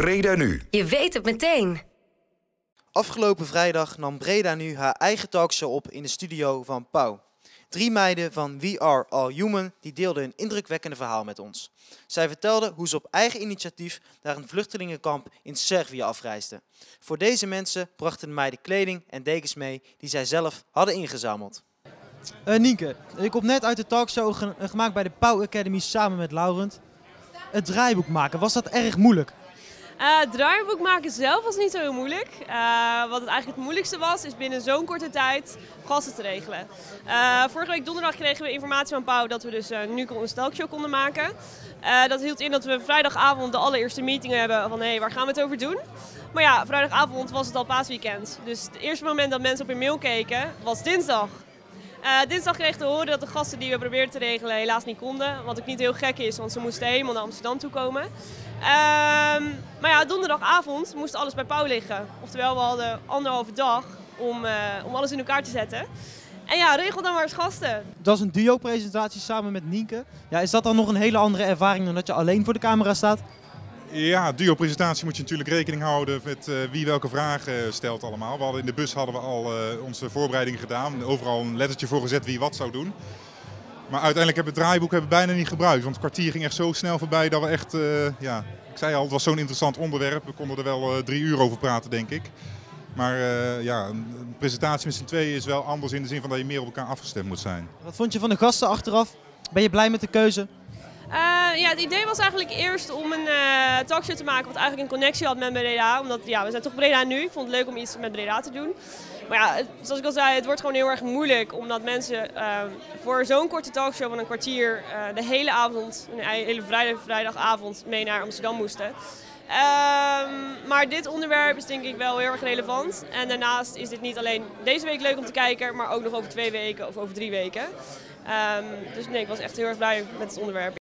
Breda Nu. Je weet het meteen. Afgelopen vrijdag nam Breda Nu haar eigen talkshow op in de studio van Pauw. 3 meiden van We Are All Human die deelden een indrukwekkende verhaal met ons. Zij vertelden hoe ze op eigen initiatief naar een vluchtelingenkamp in Servië afreisden. Voor deze mensen brachten de meiden kleding en dekens mee die zij zelf hadden ingezameld. Nienke, ik kom net uit de talkshow gemaakt bij de Pauw Academy samen met Laurent. Het draaiboek maken, was dat erg moeilijk? Het draaiboek maken zelf was niet zo heel moeilijk. Wat het eigenlijk het moeilijkste was, is binnen zo'n korte tijd gasten te regelen. Vorige week donderdag kregen we informatie van Pauw dat we dus nu een talkshow konden maken. Dat hield in dat we vrijdagavond de allereerste meeting hebben van waar gaan we het over doen. Maar ja, vrijdagavond was het al paasweekend. Dus het eerste moment dat mensen op hun mail keken was dinsdag. Dinsdag kreeg te horen dat de gasten die we probeerden te regelen helaas niet konden. Wat ook niet heel gek is, want ze moesten helemaal naar Amsterdam toe komen. Maar ja, donderdagavond moest alles bij Pauw liggen. Oftewel, we hadden 1,5 dag om alles in elkaar te zetten. En ja, regel dan maar eens gasten. Dat was een duo-presentatie samen met Nienke. Ja, is dat dan nog een hele andere ervaring dan dat je alleen voor de camera staat? Ja, duo-presentatie moet je natuurlijk rekening houden met wie welke vragen stelt allemaal. In de bus hadden we al onze voorbereidingen gedaan. Overal een lettertje voor gezet wie wat zou doen. Maar uiteindelijk hebben we het draaiboek bijna niet gebruikt. Want het kwartier ging echt zo snel voorbij dat we echt... ik zei al, het was zo'n interessant onderwerp. We konden er wel 3 uur over praten, denk ik. Maar een presentatie met z'n tweeën is wel anders in de zin van dat je meer op elkaar afgestemd moet zijn. Wat vond je van de gasten achteraf? Ben je blij met de keuze? Het idee was eigenlijk eerst om een talkshow te maken wat eigenlijk een connectie had met Breda. Omdat we zijn toch Breda Nu. Ik vond het leuk om iets met Breda te doen. Maar ja, zoals ik al zei, het wordt gewoon heel erg moeilijk. Omdat mensen voor zo'n korte talkshow van een kwartier de hele avond, een hele vrijdagavond mee naar Amsterdam moesten. Maar dit onderwerp is denk ik wel heel erg relevant. En daarnaast is dit niet alleen deze week leuk om te kijken, maar ook nog over 2 weken of over 3 weken. Dus nee, ik was echt heel erg blij met het onderwerp.